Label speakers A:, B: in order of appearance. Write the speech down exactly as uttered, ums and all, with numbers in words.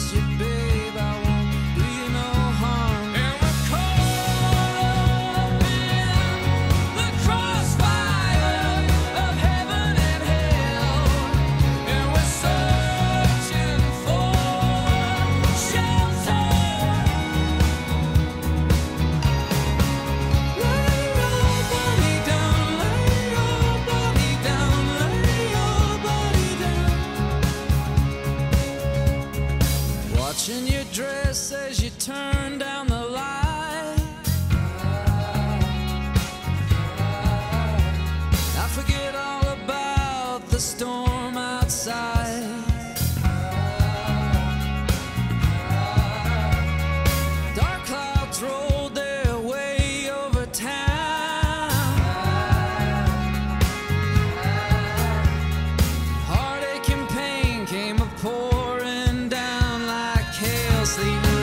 A: miss you, babe. I won't do you no harm. And we're caught up in the crossfire of heaven and hell, and we're searching for shelter. Lay your body down, lay your body down, lay your body down. Watching your dress as you turn down the light, I forget all about the storm outside. Dark clouds rolled their way over town. Heartache and pain came a pouring down like hail, sleeting